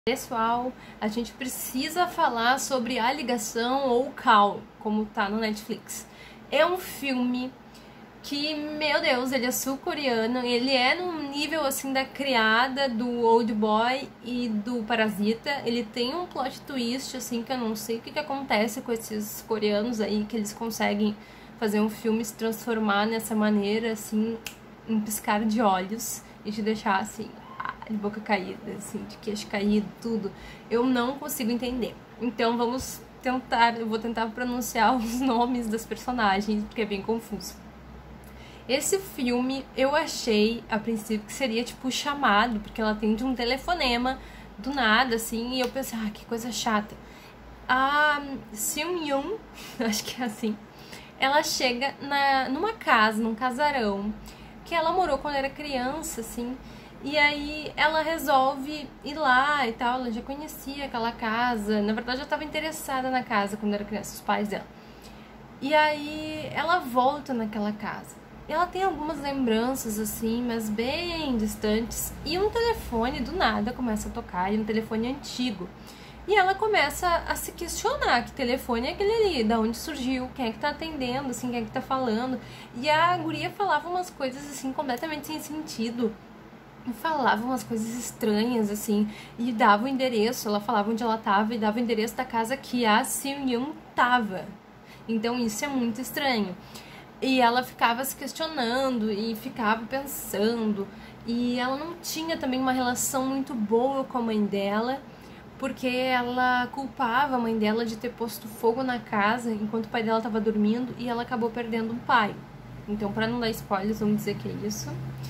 Pessoal, a gente precisa falar sobre A Ligação ou Call, como tá no Netflix. É um filme que, meu Deus, ele é sul-coreano, ele é num nível assim da Criada, do Old Boy e do Parasita. Ele tem um plot twist assim que eu não sei o que acontece com esses coreanos aí, que eles conseguem fazer um filme se transformar nessa maneira assim, em piscar de olhos e te deixar assim de boca caída, assim, de queixo caído, tudo. Eu não consigo entender. Então vamos tentar, eu vou tentar pronunciar os nomes das personagens, porque é bem confuso. Esse filme eu achei, a princípio, que seria tipo chamado, porque ela atende um telefonema do nada, assim, e eu pensei, que coisa chata. A Seung-yoon, acho que é assim, ela chega numa casa, num casarão, que ela morou quando era criança, assim, e aí ela resolve ir lá e tal, ela já conhecia aquela casa, na verdade já estava interessada na casa quando era criança, os pais dela. E aí ela volta naquela casa. Ela tem algumas lembranças assim, mas bem distantes, e um telefone do nada começa a tocar, e um telefone antigo. E ela começa a se questionar, que telefone é aquele ali, da onde surgiu, quem é que tá atendendo, assim, quem é que tá falando. E a guria falava umas coisas assim completamente sem sentido. Falava umas coisas estranhas, assim, e dava o endereço, ela falava onde ela tava e dava o endereço da casa que a Seung-yoon tava. Então isso é muito estranho. E ela ficava se questionando e ficava pensando, e ela não tinha também uma relação muito boa com a mãe dela, porque ela culpava a mãe dela de ter posto fogo na casa enquanto o pai dela estava dormindo, e ela acabou perdendo um pai. Então, para não dar spoilers, vamos dizer que é isso.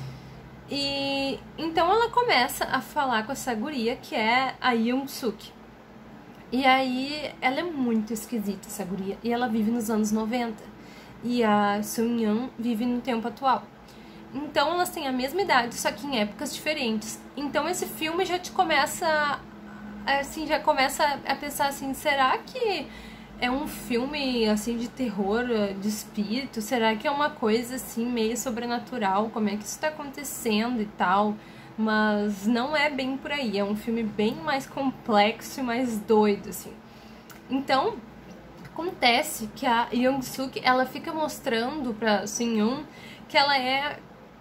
E então ela começa a falar com essa guria, que é a Young-suk. E aí ela é muito esquisita, essa guria, e ela vive nos anos 90. E a Seung-yoon vive no tempo atual. Então elas têm a mesma idade, só que em épocas diferentes. Então esse filme já te começa, assim, já começa a pensar assim, será que é um filme, assim, de terror, de espírito? Será que é uma coisa, assim, meio sobrenatural? Como é que isso tá acontecendo e tal? Mas não é bem por aí. É um filme bem mais complexo e mais doido, assim. Então, acontece que a Young-suk, ela fica mostrando pra Seung-yoon que ela é,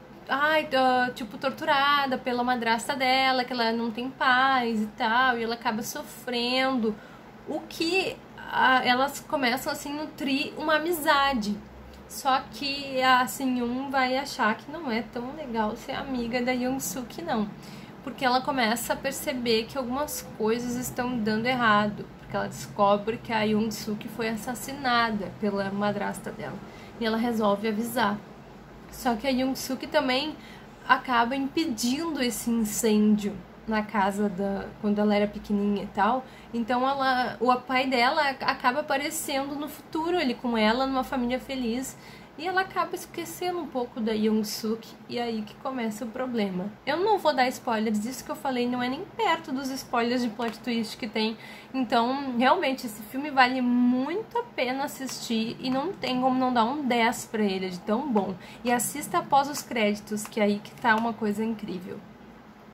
tipo, torturada pela madrasta dela, que ela não tem paz e tal, e ela acaba sofrendo. O que elas começam assim a nutrir uma amizade. Só que a Seung-yoon vai achar que não é tão legal ser amiga da Young-suk, não. Porque ela começa a perceber que algumas coisas estão dando errado. Porque ela descobre que a Young-suk foi assassinada pela madrasta dela. E ela resolve avisar. Só que a Young-suk também acaba impedindo esse incêndio na casa quando ela era pequenininha e tal. Então o pai dela acaba aparecendo no futuro ali com ela, numa família feliz, e ela acaba esquecendo um pouco da Young-suk, e aí que começa o problema. Eu não vou dar spoilers, isso que eu falei não é nem perto dos spoilers de plot twist que tem. Então, realmente, esse filme vale muito a pena assistir, e não tem como não dar um 10 pra ele, de tão bom. E assista após os créditos, que aí que tá uma coisa incrível.